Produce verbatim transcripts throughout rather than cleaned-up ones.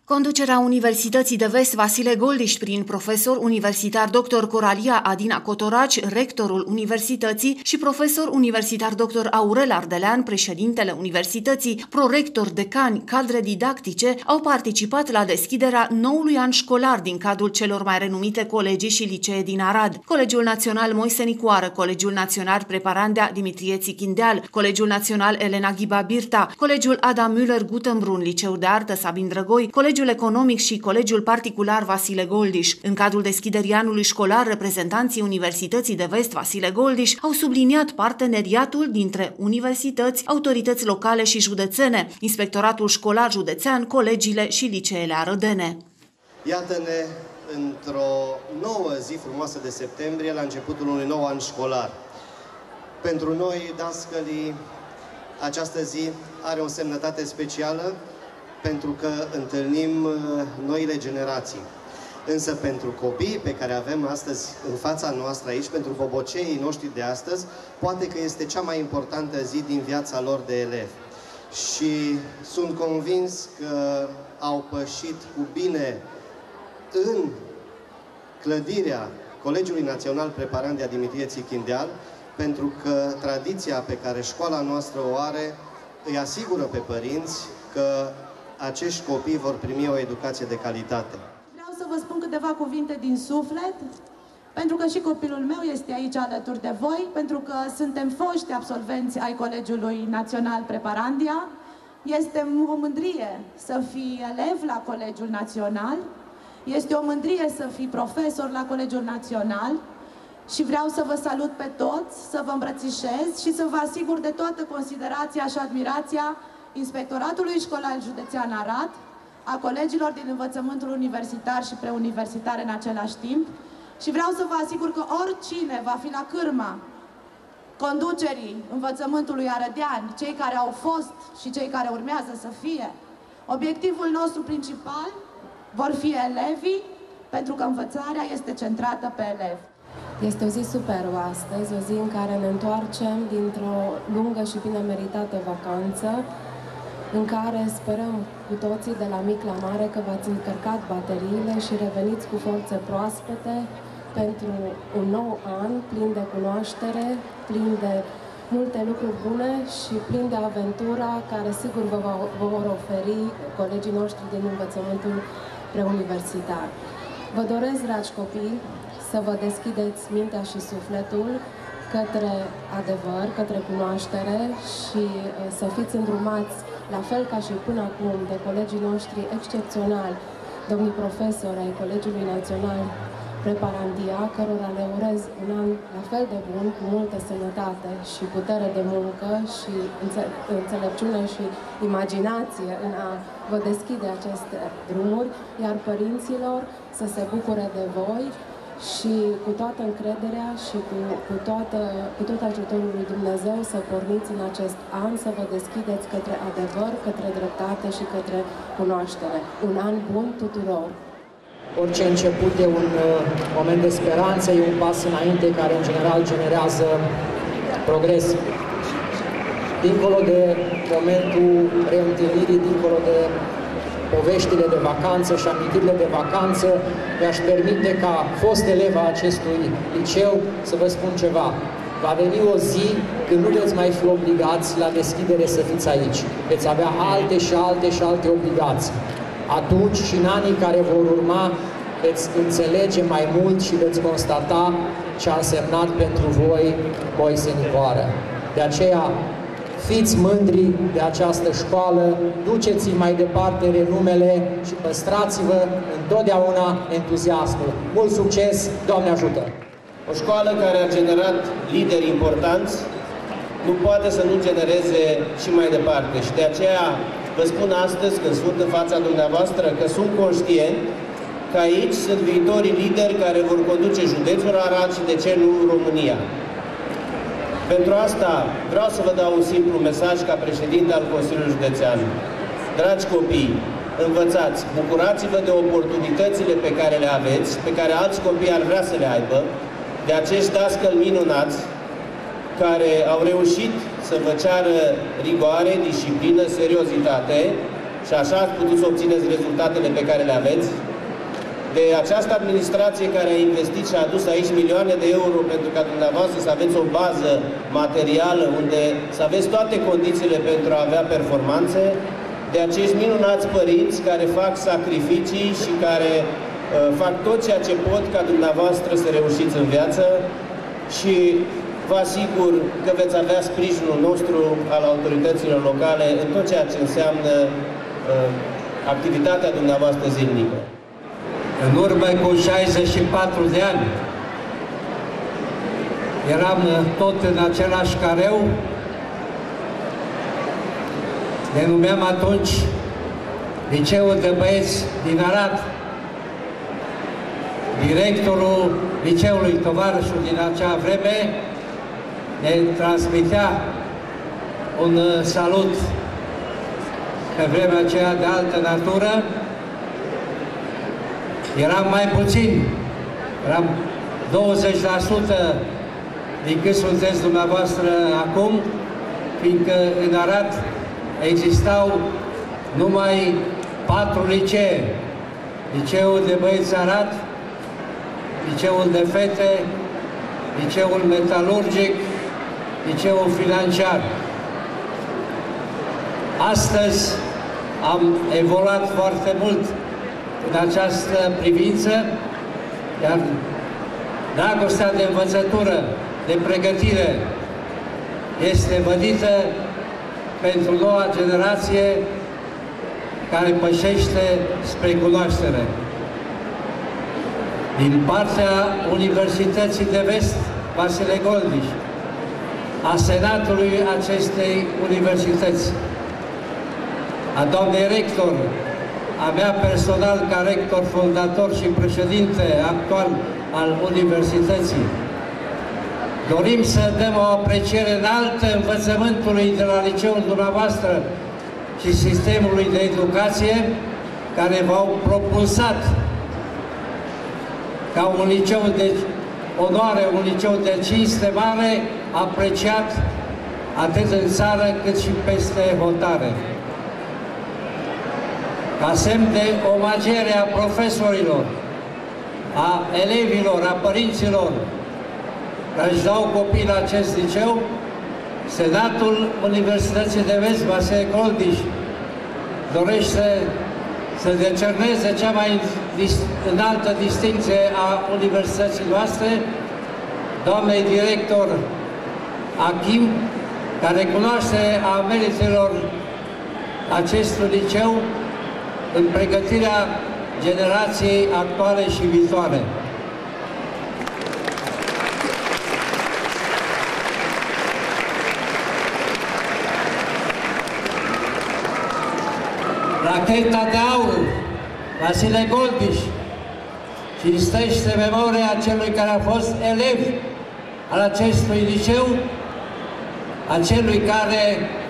Conducerea Universității de Vest Vasile Goldiș prin profesor universitar doctor Coralia Adina Cotoraci, rectorul Universității, și profesor universitar doctor Aurel Ardelean, președintele Universității, prorector, decani, cadre didactice, au participat la deschiderea noului an școlar din cadrul celor mai renumite colegii și licee din Arad: Colegiul Național Moise Nicoară, Colegiul Național Preparandea Dimitrie Țichindeal, Colegiul Național Elena Ghiba Birta, Colegiul Adam Müller Gutenbrun, Liceul de Artă Sabin Drăgoi, Colegiul Economic și Colegiul Particular Vasile Goldiș. În cadrul deschiderii anului școlar, reprezentanții Universității de Vest Vasile Goldiș au subliniat parteneriatul dintre universități, autorități locale și județene, Inspectoratul Școlar Județean, colegiile și liceele arădene. Iată-ne într-o nouă zi frumoasă de septembrie, la începutul unui nou an școlar. Pentru noi, dascălii, această zi are o semnătate specială, pentru că întâlnim noile generații. Însă pentru copiii pe care avem astăzi în fața noastră aici, pentru boboceii noștri de astăzi, poate că este cea mai importantă zi din viața lor de elevi. Și sunt convins că au pășit cu bine în clădirea Colegiului Național Preparandea Dimitrie Țichindeal, pentru că tradiția pe care școala noastră o are îi asigură pe părinți că acești copii vor primi o educație de calitate. Vreau să vă spun câteva cuvinte din suflet, pentru că și copilul meu este aici alături de voi, pentru că suntem foști absolvenți ai Colegiului Național Preparandia. Este o mândrie să fii elev la Colegiul Național, este o mândrie să fii profesor la Colegiul Național și vreau să vă salut pe toți, să vă îmbrățișez și să vă asigur de toată considerația și admirația Inspectoratului Școlar Județean Arad, a colegilor din învățământul universitar și preuniversitar în același timp, și vreau să vă asigur că oricine va fi la cârma conducerii învățământului arădean, cei care au fost și cei care urmează să fie, obiectivul nostru principal vor fi elevii, pentru că învățarea este centrată pe elevi. Este o zi superbă astăzi, o zi în care ne întoarcem dintr-o lungă și bine meritată vacanță, în care sperăm cu toții de la mic la mare că v-ați încărcat bateriile și reveniți cu forțe proaspete pentru un nou an plin de cunoaștere, plin de multe lucruri bune și plin de aventura care sigur vă, vă vor oferi colegii noștri din învățământul preuniversitar. Vă doresc, dragi copii, să vă deschideți mintea și sufletul către adevăr, către cunoaștere și să fiți îndrumați, la fel ca și până acum, de colegii noștri excepționali, domnii profesori ai Colegiului Național Preparandia, cărora le urez un an la fel de bun, cu multă sănătate și putere de muncă și înțelepciune și imaginație în a vă deschide aceste drumuri, iar părinților să se bucure de voi și cu toată încrederea și cu, cu, toată, cu tot ajutorul lui Dumnezeu să porniți în acest an, să vă deschideți către adevăr, către dreptate și către cunoaștere. Un an bun tuturor! Orice început e un uh, moment de speranță, e un pas înainte care în general generează progres. Dincolo de momentul reîntâlnirii, dincolo de poveștile de vacanță și amintirile de vacanță, mi-aș permite, ca fost elev a acestui liceu, să vă spun ceva. Va veni o zi când nu veți mai fi obligați la deschidere să fiți aici. Veți avea alte și alte și alte obligații. Atunci și în anii care vor urma veți înțelege mai mult și veți constata ce a însemnat pentru voi Moise Nicoară. De aceea, fiți mândri de această școală, duceți-i mai departe renumele și păstrați-vă întotdeauna entuziasmul. Mult succes, Doamne ajută! O școală care a generat lideri importanți nu poate să nu genereze și mai departe. Și de aceea vă spun astăzi, când sunt în fața dumneavoastră, că sunt conștient că aici sunt viitorii lideri care vor conduce județul Arad și, de ce nu, România. Pentru asta vreau să vă dau un simplu mesaj ca președinte al Consiliului Județean. Dragi copii, învățați, bucurați-vă de oportunitățile pe care le aveți, pe care alți copii ar vrea să le aibă, de acești dascăli minunați care au reușit să vă ceară rigoare, disciplină, seriozitate și așa ați putut să obțineți rezultatele pe care le aveți, de această administrație care a investit și a adus aici milioane de euro pentru ca dumneavoastră să aveți o bază materială unde să aveți toate condițiile pentru a avea performanțe, de acești minunați părinți care fac sacrificii și care uh, fac tot ceea ce pot ca dumneavoastră să reușiți în viață și vă asigur că veți avea sprijinul nostru al autorităților locale în tot ceea ce înseamnă uh, activitatea dumneavoastră zilnică. În urmă cu șaizeci și patru de ani eram tot în același careu, ne numeam atunci Liceul de Băieți din Arad. Directorul liceului, tovarășul din acea vreme, ne transmitea un salut pe vremea aceea de altă natură. Eram mai puțin, eram douăzeci la sută din cât sunteți dumneavoastră acum, fiindcă în Arad existau numai patru licee. Liceul de Băieți Arad, Liceul de Fete, Liceul Metalurgic, Liceul Financiar. Astăzi am evoluat foarte mult în această privință, iar dragostea de învățătură, de pregătire, este vădită pentru noua generație care pășește spre cunoaștere. Din partea Universității de Vest, Vasile Goldiș, a senatului acestei universități, a doamnei rector, a mea personal ca rector fondator și președinte actual al universității, dorim să dăm o apreciere înaltă învățământului de la liceul dumneavoastră și sistemului de educație care v-au propulsat ca un liceu de onoare, un liceu de cinste mare, apreciat atât în țară cât și peste hotare. Ca semn de omagiere a profesorilor, a elevilor, a părinților care își dau copii la acest liceu, Senatul Universității de Vest, Vasile Goldiș, dorește să decerneze cea mai înaltă distinție a universității noastre, doamnei director Achim, care cunoaște a meritelor acestui liceu în pregătirea generației actuale și viitoare. Racheta de aur, Vasile Goldiș, cinstește memoria celui care a fost elev al acestui liceu, a celui care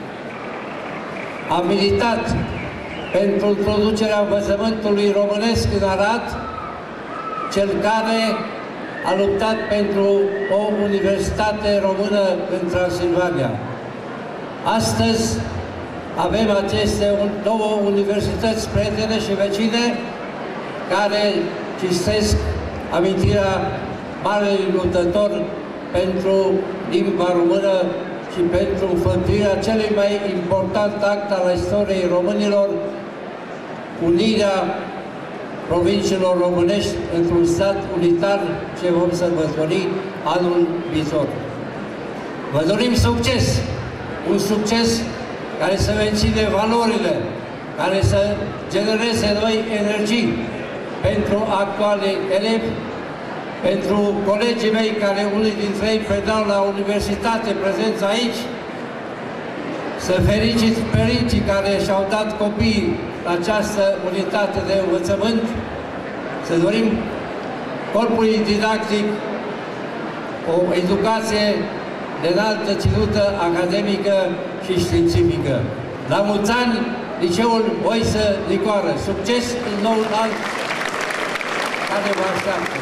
a militat pentru introducerea învățământului românesc în Arad, cel care a luptat pentru o universitate română în Transilvania. Astăzi avem aceste două universități prietene și vecine care cinstesc amintirea marelui luptător pentru limba română și pentru înfăptuirea celui mai important act al istoriei românilor, unirea provinciilor românești într-un stat unitar ce vom sărbători anul viitor. Vă dorim succes! Un succes care să menține valorile, care să genereze noi energii pentru actuali elevi, pentru colegii mei care unii dintre ei predau la universitate prezenți aici, să felicit părinții care și-au dat copiii la această unitate de învățământ, să dorim corpului didactic o educație de înaltă ținută academică și științifică. La mulți ani, Liceul Moise Nicoară. Succes în noul an care vă așteaptă!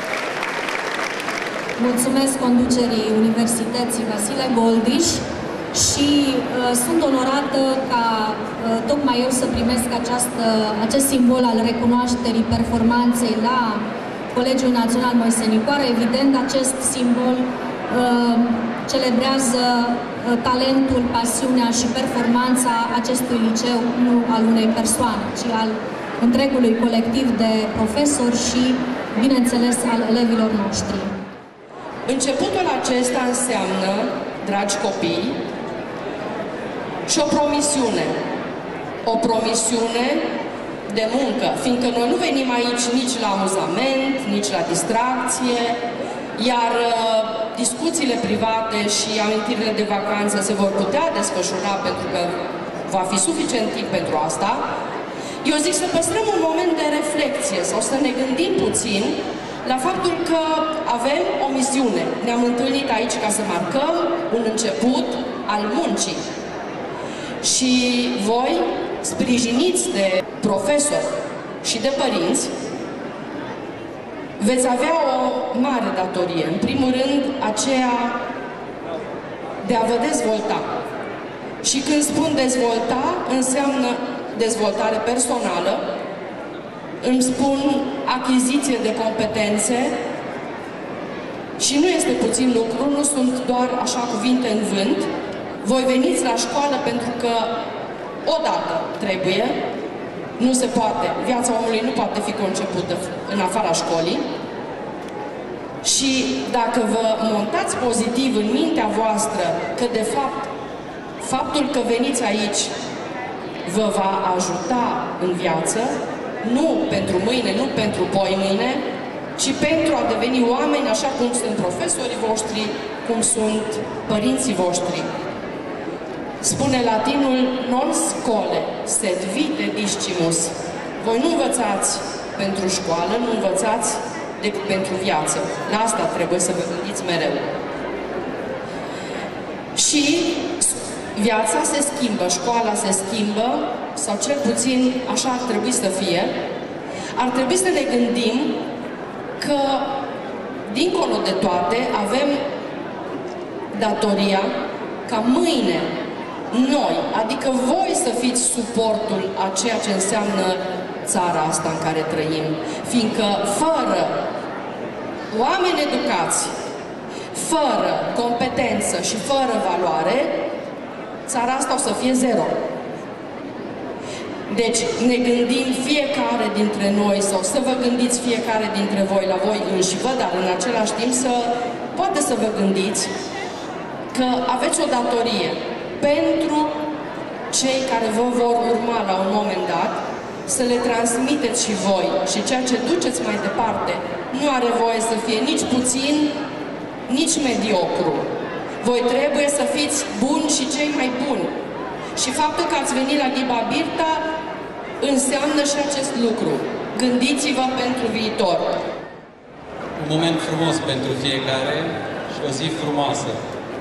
Mulțumesc conducerii Universității Vasile Goldiș și uh, sunt onorată ca uh, tocmai eu să primesc această, acest simbol al recunoașterii performanței la Colegiul Național Moise Nicoară. Evident, acest simbol uh, celebrează uh, talentul, pasiunea și performanța acestui liceu, nu al unei persoane, ci al întregului colectiv de profesori și, bineînțeles, al elevilor noștri. Începutul acesta înseamnă, dragi copii, și o promisiune. O promisiune de muncă, fiindcă noi nu venim aici nici la amuzament, nici la distracție, iar uh, discuțiile private și amintirile de vacanță se vor putea desfășura pentru că va fi suficient timp pentru asta. Eu zic să păstrăm un moment de reflexie sau să ne gândim puțin la faptul că avem o misiune. Ne-am întâlnit aici ca să marcăm un început al muncii. Și voi, sprijiniți de profesori și de părinți, veți avea o mare datorie. În primul rând, aceea de a vă dezvolta. Și când spun dezvolta, înseamnă dezvoltare personală, îmi spun achiziție de competențe și nu este puțin lucru, nu sunt doar așa cuvinte în vânt. Voi veniți la școală pentru că odată trebuie, nu se poate, viața omului nu poate fi concepută în afara școlii și dacă vă montați pozitiv în mintea voastră că de fapt faptul că veniți aici vă va ajuta în viață, nu pentru mâine, nu pentru poi mâine, ci pentru a deveni oameni așa cum sunt profesorii voștri, cum sunt părinții voștri. Spune latinul non scole, sed vitae discimus. Voi nu învățați pentru școală, nu învățați decât pentru viață. La asta trebuie să vă gândiți mereu. Și viața se schimbă, școala se schimbă, sau cel puțin așa ar trebui să fie. Ar trebui să ne gândim că, dincolo de toate, avem datoria ca mâine noi, adică voi să fiți suportul a ceea ce înseamnă țara asta în care trăim. Fiindcă fără oameni educați, fără competență și fără valoare, țara asta o să fie zero. Deci ne gândim fiecare dintre noi, sau să vă gândiți fiecare dintre voi la voi înșivă, dar în același timp să poate să vă gândiți că aveți o datorie pentru cei care vă vor urma la un moment dat, să le transmiteți și voi. Și ceea ce duceți mai departe nu are voie să fie nici puțin, nici mediocru. Voi trebuie să fiți buni și cei mai buni. Și faptul că ați venit la Ghiba Birta înseamnă și acest lucru. Gândiți-vă pentru viitor. Un moment frumos pentru fiecare și o zi frumoasă.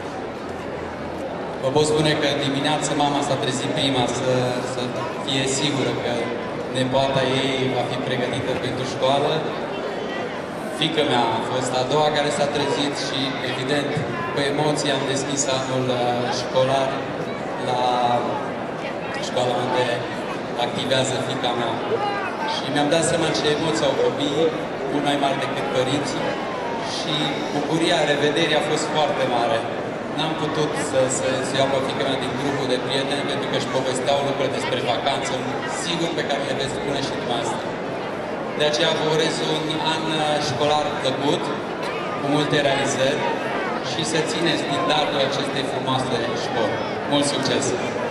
Vă pot spune că dimineața mama s-a trezit prima să, să fie sigură că nepoata ei va fi pregătită pentru școală. Fiica mea a fost a doua care s-a trezit și, evident, cu emoții am deschis anul școlar la școala unde activează fiica mea. Și mi-am dat seama ce emoții au copiii, mult mai mari decât părinții, și bucuria revederii a fost foarte mare. N-am putut să, să, să iau pe fiica mea din grupul de prieteni pentru că își povesteau lucruri despre vacanță, sigur pe care le veți spune și dumneavoastră. De aceea vă urez un an școlar plăcut, cu multe realizări și să țineți din darul acestei frumoase școli. Mult succes!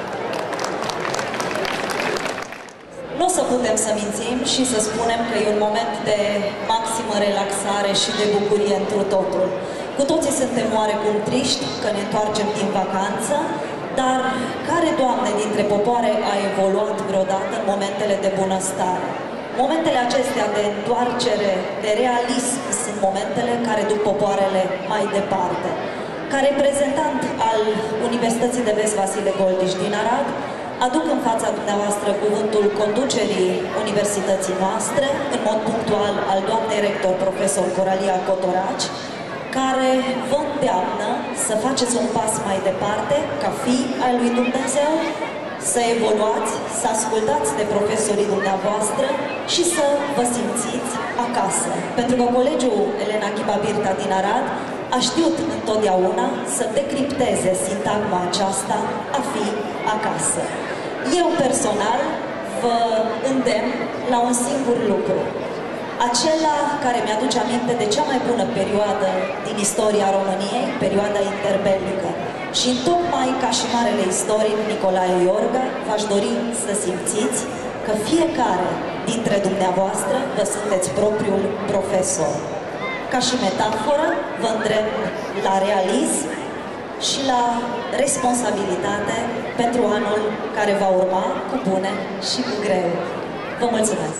Nu o să putem să mințim și să spunem că e un moment de maximă relaxare și de bucurie întru totul. Cu toții suntem oarecum triști că ne întoarcem din vacanță, dar care, Doamne, dintre popoare a evoluat vreodată în momentele de bunăstare? Momentele acestea de întoarcere, de realism, sunt momentele care duc popoarele mai departe. Ca reprezentant al Universității de Vest Vasile Goldiș din Arad, aduc în fața dumneavoastră cuvântul conducerii universității noastre, în mod punctual al doamnei rector profesor Coralia Cotoraci, care vă îndeamnă să faceți un pas mai departe, ca fii ai lui Dumnezeu, să evoluați, să ascultați de profesorii dumneavoastră și să vă simțiți acasă. Pentru că colegiul Elena Chipa Birta din Arad a știut întotdeauna să decripteze sintagma aceasta a fi acasă. Eu personal vă îndemn la un singur lucru, acela care mi-aduce aminte de cea mai bună perioadă din istoria României, perioada interbelică. Și tocmai ca și marele istoric Nicolae Iorga, v-aș dori să simțiți că fiecare dintre dumneavoastră vă sunteți propriul profesor. Ca și metaforă, vă îndrept la realism și la responsabilitate pentru anul care va urma, cu bune și cu greu. Vă mulțumesc!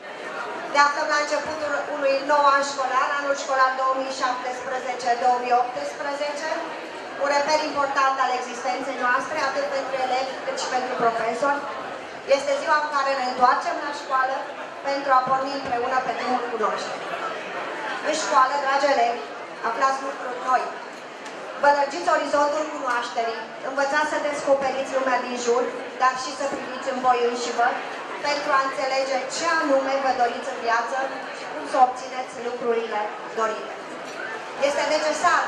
Ne aflăm la începutul unui nou an școlar, anul școlar două mii șaptesprezece două mii optsprezece, un reper important al existenței noastre, atât pentru elevi cât și pentru profesori. Este ziua în care ne întoarcem la școală pentru a porni împreună pe drumul cunoașterii. În școală, dragi elevi, aflați lucruri noi. Vă lărgiți orizontul cunoașterii, învățați să descoperiți lumea din jur, dar și să priviți în voi înșivă, pentru a înțelege ce anume vă doriți în viață și cum să obțineți lucrurile dorite. Este necesar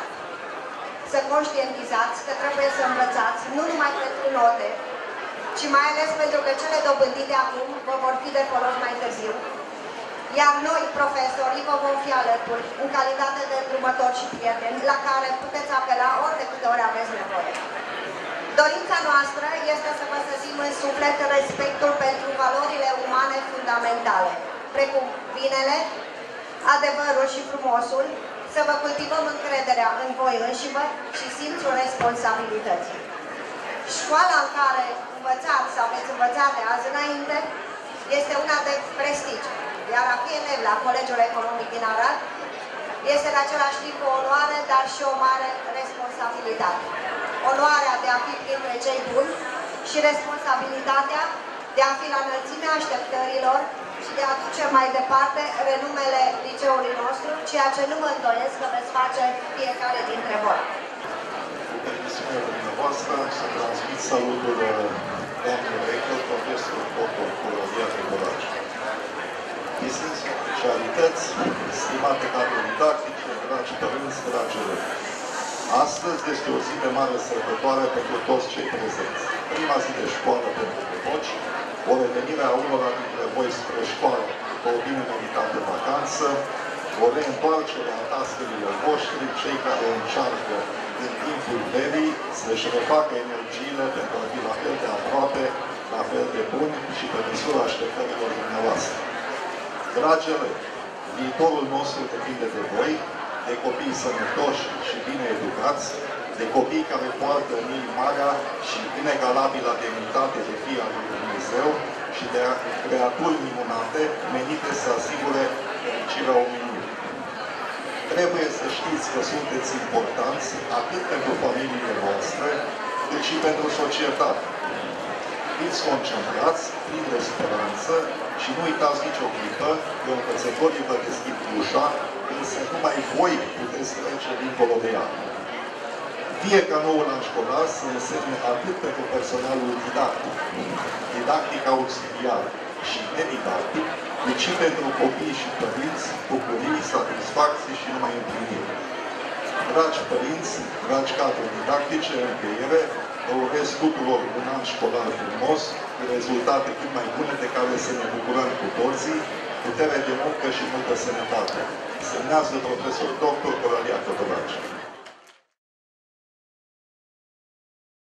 să conștientizați că trebuie să învățați nu numai pentru note, ci mai ales pentru că cele dobândite acum vă vor fi de folos mai târziu. Iar noi, profesorii, vă vom fi alături, în calitate de îndrumători și prieteni, la care puteți apela ori de câte ori aveți nevoie. Dorința noastră este să vă săzim în suflet respectul pentru valorile umane fundamentale, precum binele, adevărul și frumosul, să vă cultivăm încrederea în voi înșivă și simțul responsabilității. Școala în care învățați sau veți învăța de azi înainte este una de prestigiu, iar a fi elev la Colegiul Economic din Arad este în același timp o onoare, dar și o mare responsabilitate. Onoarea de a fi printre cei buni și responsabilitatea de a fi la înălțimea așteptărilor și de a duce mai departe renumele liceului nostru, ceea ce nu mă îndoiesc că veți face fiecare dintre voi. Cu permisiunea dumneavoastră, să transmit salutul doamnului rector, profesorul doctor Coralia Teodorache. Distinți oficialități, stimate cadre didactice, dragi părinți, dragi elevi. Astăzi este o zi de mare sărbătoare pentru toți cei prezenți. Prima zi de școală pentru toți, o revenire a unora dintre voi spre școală după o bine meritată vacanță, o reîntoarcere a tascărilor voștri, cei care încearcă în timpul verii să-și refacă energiile pentru a fi la fel de aproape, la fel de buni și pe măsura așteptărilor dumneavoastră. Dragi elevi, viitorul nostru depinde de voi, de copii sănătoși și bine educați, de copii care poartă în ei marea și inegalabilă demnitate de fii al lui Dumnezeu și de creaturi minunate menite să asigure fericirea omenirii. Trebuie să știți că sunteți importanți atât pentru familiile voastre, cât și pentru societate. Fiți concentrați, plini de speranță și nu uitați nicio clipă că învățătorii vă deschid ușa, însă numai voi puteți trece dincolo de ea. Fie ca noul an școlar să însemne atât pentru personalul didactic, didactic auxiliar și nedidactic, cât și pentru copii și părinți, bucurii, satisfacții și numai împliniri. Dragi părinți, dragi cadre didactice, în încheiere, vă urez tuturor un an școlar frumos, cu rezultate cât mai bune de care să ne bucurăm cu toții, putere de muncă și multă sănătate. Semnează profesor doctor Coralia Teodorache.